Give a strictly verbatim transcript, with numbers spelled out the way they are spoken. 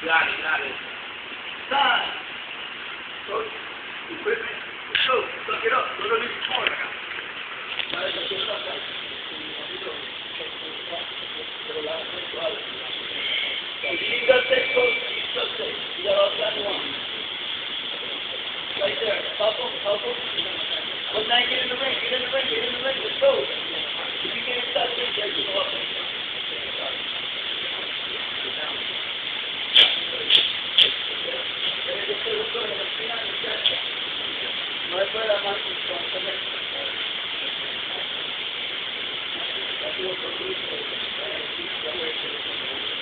got it, got it. Time. Coach, equipment. Let's go. Suck it up. Go to the corner now. Vale, suck it up, guys. Keep that safe, coach. Keep that safe. You got all that one. Right there. Help him, help him. But now get in the ring, get in the ring, get in the ring. Let's go. If you get inside the ring, there you go up there. No hay fuera más que